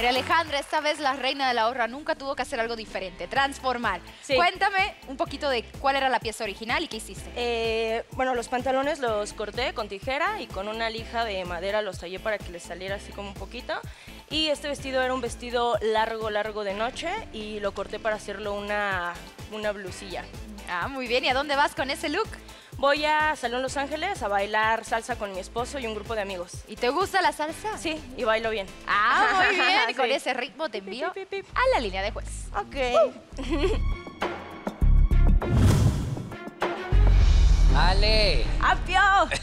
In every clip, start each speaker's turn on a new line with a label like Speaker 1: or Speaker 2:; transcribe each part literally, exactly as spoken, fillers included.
Speaker 1: María Alejandra, esta vez la reina de la horra nunca tuvo que hacer algo diferente, transformar.
Speaker 2: Sí.
Speaker 1: Cuéntame un poquito de cuál era la pieza original y qué hiciste.
Speaker 2: Eh, bueno, los pantalones los corté con tijera y con una lija de madera los tallé para que les saliera así como un poquito. Y este vestido era un vestido largo, largo de noche y lo corté para hacerlo una, una blusilla.
Speaker 1: Ah, muy bien. ¿Y a dónde vas con ese look?
Speaker 2: Voy a Salón Los Ángeles a bailar salsa con mi esposo y un grupo de amigos.
Speaker 1: ¿Y te gusta la salsa?
Speaker 2: Sí, y bailo bien.
Speaker 1: Ah, muy bien. Y con
Speaker 2: Sí.
Speaker 1: ese ritmo te envío
Speaker 2: Pip, pip, pip.
Speaker 1: a la línea de juez.
Speaker 2: Ok.
Speaker 3: ¡Ale!
Speaker 2: ¡Apio!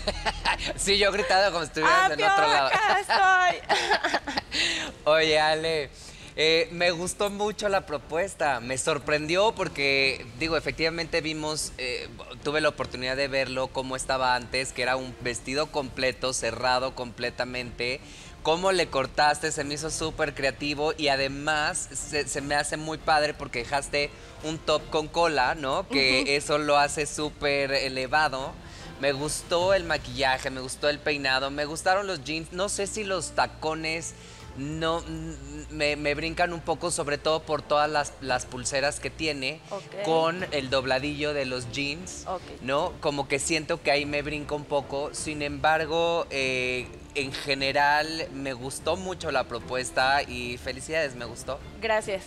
Speaker 3: Sí, yo gritado como si estuvieras en
Speaker 2: ¡Apio,
Speaker 3: otro lado.
Speaker 2: acá estoy!
Speaker 3: Oye, Ale, eh, me gustó mucho la propuesta. Me sorprendió porque, digo, efectivamente vimos, eh, tuve la oportunidad de verlo como estaba antes, que era un vestido completo, cerrado completamente. Cómo le cortaste, se me hizo súper creativo y además se, se me hace muy padre porque dejaste un top con cola, ¿no? Que uh-huh. Eso lo hace súper elevado. Me gustó el maquillaje, me gustó el peinado, me gustaron los jeans. No sé si los tacones no me, me brincan un poco, sobre todo por todas las, las pulseras que tiene, okay. Con el dobladillo de los jeans, okay. ¿No? Como que siento que ahí me brinca un poco. Sin embargo, eh, en general me gustó mucho la propuesta y felicidades, me gustó.
Speaker 2: Gracias.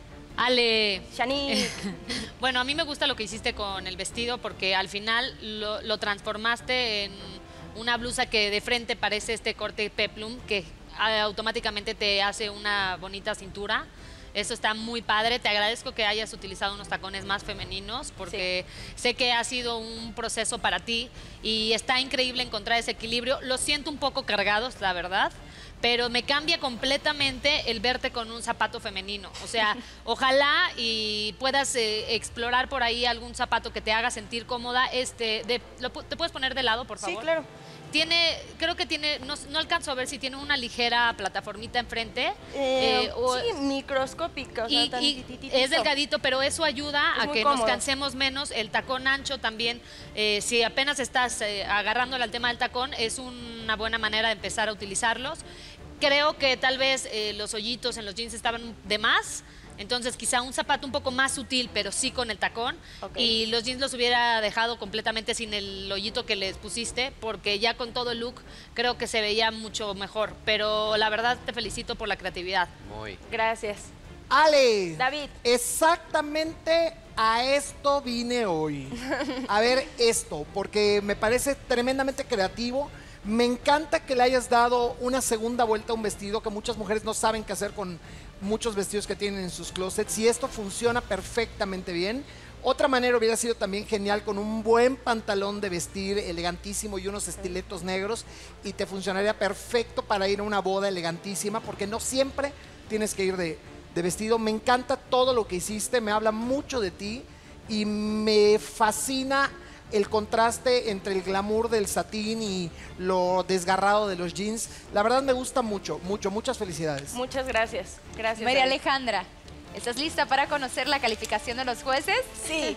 Speaker 4: Ale.
Speaker 2: Shanique.
Speaker 4: Bueno, a mí me gusta lo que hiciste con el vestido porque al final lo, lo transformaste en una blusa que de frente parece este corte peplum que automáticamente te hace una bonita cintura. Eso está muy padre. Te agradezco que hayas utilizado unos tacones más femeninos porque sí. Sé que ha sido un proceso para ti y está increíble encontrar ese equilibrio. Los siento un poco cargados, la verdad, pero me cambia completamente el verte con un zapato femenino. O sea, ojalá y puedas eh, explorar por ahí algún zapato que te haga sentir cómoda. Este, de, lo, ¿te puedes poner de lado, por favor?
Speaker 2: Sí, claro.
Speaker 4: Tiene, creo que tiene, no, no alcanzo a ver si tiene una ligera plataformita enfrente.
Speaker 2: Eh,
Speaker 4: eh, o,
Speaker 2: sí, microscópica. O sea,
Speaker 4: y, y es delgadito, pero eso ayuda
Speaker 2: es
Speaker 4: a que
Speaker 2: cómodo.
Speaker 4: Nos cansemos menos. El tacón ancho también, eh, si apenas estás eh, agarrándole al tema del tacón, es una buena manera de empezar a utilizarlos. Creo que tal vez eh, los hoyitos en los jeans estaban de más. Entonces quizá un zapato un poco más sutil, pero sí con el tacón. Okay. Y los jeans los hubiera dejado completamente sin el hoyito que les pusiste, porque ya con todo el look creo que se veía mucho mejor. Pero la verdad te felicito por la creatividad.
Speaker 3: Muy.
Speaker 2: Gracias.
Speaker 5: Ale.
Speaker 2: David.
Speaker 5: Exactamente a esto vine hoy. A ver esto, porque me parece tremendamente creativo. Me encanta que le hayas dado una segunda vuelta a un vestido que muchas mujeres no saben qué hacer con muchos vestidos que tienen en sus closets, y esto funciona perfectamente bien. Otra manera hubiera sido también genial con un buen pantalón de vestir elegantísimo y unos estiletos negros, y te funcionaría perfecto para ir a una boda elegantísima, porque no siempre tienes que ir de, de vestido. Me encanta todo lo que hiciste, me habla mucho de ti y me fascina el contraste entre el glamour del satín y lo desgarrado de los jeans. La verdad me gusta mucho, mucho, muchas felicidades.
Speaker 2: Muchas gracias. Gracias.
Speaker 1: María
Speaker 2: David.
Speaker 1: Alejandra, ¿estás lista para conocer la calificación de los jueces?
Speaker 2: Sí.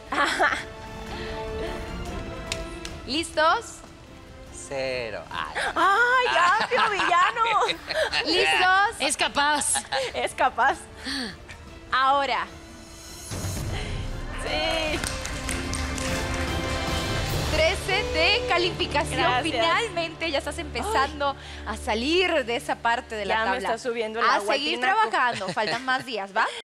Speaker 1: ¿Listos?
Speaker 3: Cero.
Speaker 2: ¡Ay, ay Apio, villano!
Speaker 1: ¿Listos?
Speaker 4: Es capaz.
Speaker 2: Es capaz.
Speaker 1: Ahora.
Speaker 2: Sí.
Speaker 1: trece de calificación.
Speaker 2: Gracias.
Speaker 1: Finalmente ya estás empezando Ay. a salir de esa parte de la
Speaker 2: ya
Speaker 1: tabla.
Speaker 2: Me está subiendo el
Speaker 1: A
Speaker 2: agua,
Speaker 1: seguir
Speaker 2: tinaco.
Speaker 1: trabajando. Faltan más días, ¿va?